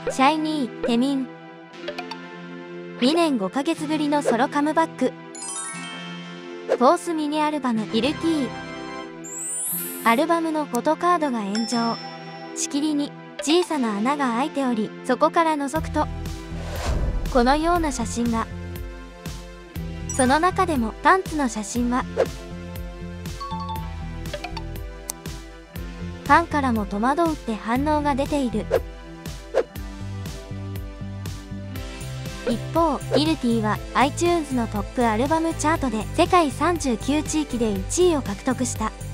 シャイニー、テミン。2年5ヶ月ぶりのソロカムバック。フォースミニアルバム、イルティー。アルバムのフォトカードが炎上。しきりに小さな穴が開いており、そこから覗くと、このような写真が。その中でもパンツの写真は、ファンからも戸惑うって反応が出ている。一方、イルティは iTunes のトップアルバムチャートで世界39地域で1位を獲得した。